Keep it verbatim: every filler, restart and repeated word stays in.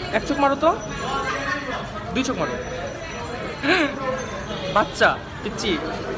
এক চোখ মারো তো, দুই চোখ মারো। বাচ্চা পিচ্ছি।